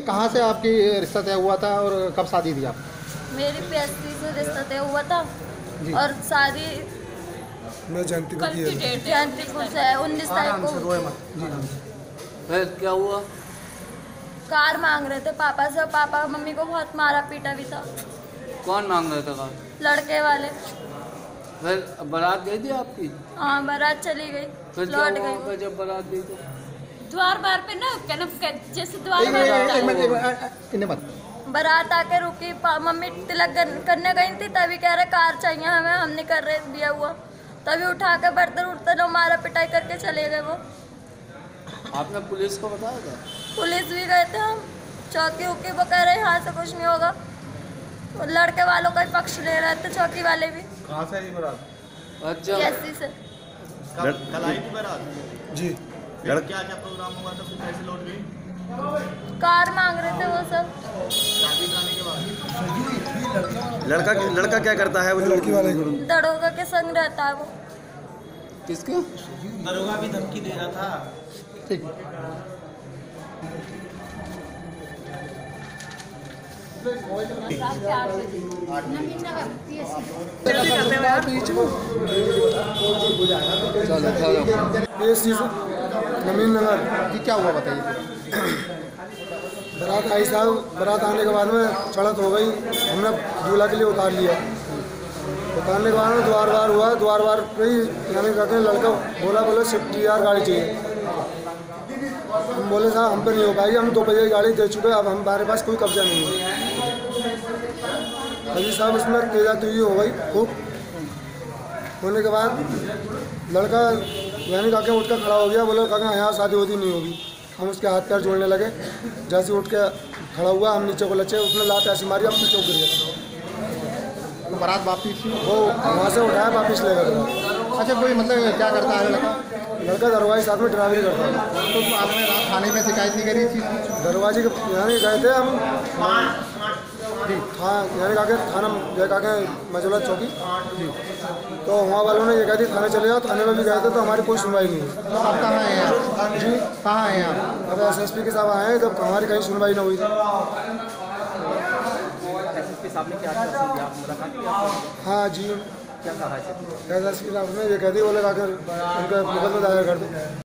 कहाँ से आपकी रिश्ता तय हुआ था और कब शादी थी आप? मेरी पीएससी से रिश्ता तय हुआ था और शादी मैं जयंतीपुर से है 19 तारीख को। फिर क्या हुआ? कार मांग रहे थे पापा से, पापा मम्मी को बहुत मारा पीटा भी था। कौन मांग रहा था कार? लड़के वाले। फिर बारात गई थी आपकी? हाँ, बारात चली गई, फिर क्या लौट हुआ गई। जब बारात गई तो? द्वार बार पे ना जैसे द्वार बारात आके रुकी, मम्मी तिलक करने गई थी, तभी कह रहे कार चाहिए हमें, हम नहीं कर रहे दिया हुआ। तभी उठा के बर्तन उर्तन मारा पिटाई करके चले गए वो। आपने पुलिस को बताया था? पुलिस भी गए थे हम, चौकी उकी वो कह रहे यहाँ से कुछ नहीं होगा। लड़के वालों का ही पक्ष ले रहे थे, चौकी वाले भी। कहाँ से आई बारात? अच्छा, कैसी से कल आई थी बारात जी। क्या क्या प्रोग्राम हुआ था, फिर कैसे लौट गई? कार मांग रहे थे वो सब। शादी कराने के बाद लड़का क्या करता है? वो लड़की वाले दरोगा के संग रहता है वो। किसके? दरोगा भी धमकी दे रहा था। ठीक। नमीन नगर जी, क्या हुआ बताइए। बारात आई साहब, बारात आने के बाद में चढ़त हो गई, हमने दूल्हा के लिए उतार लिया। उतारने के बाद में द्वार बार हुआ, द्वार बार पे ही यानी कहते हैं लड़का बोले स्विफ्ट डिज़ायर गाड़ी चाहिए। हम बोले साहब हम पे नहीं हो पाएगी, हम 2 बजे की गाड़ी दे चुके, अब हमारे पास कोई कब्जा नहीं है। अभी साहब इसमें तेजातुई हो गई खूब। होने के बाद लड़का यानी काके उठ कर खड़ा हो गया, बोला काका यहाँ शादी होती नहीं होगी। हम उसके हाथ पैर जोड़ने लगे, जैसे उठ के खड़ा हुआ हम नीचे को लचे, उसने लात ऐसी मारी, हम पीछे गिर गए। तो बारात वापिस वो वहाँ से उठाया वापिस ले गए। अच्छा, कोई मतलब क्या करता है लड़का? लड़का दरवाजे साथ में ड्राइवरी करता है। तो आपने रात थाने में शिकायत नहीं करी थी? दरवाजे के यानी गए थे हम हाँ, यानी काके थाना गए, काके मजोला चौकी जी। तो वहाँ वालों ने ये कहा थी थाने चले जाओ, थाने में भी गए थे तो हमारी कोई सुनवाई नहीं हुई। तो आप कहाँ हैं आप? जी, कहाँ हैं आप? अब एसएसपी के साहब आए हैं, जब हमारी कहीं सुनवाई नहीं हुई थी। एसएसपी साहब ने क्या कहा? हाँ जी, क्या कहा? एसएसपी साहब ने ये कह दी, बोले काके उनके मुकदमा दायर कर दो।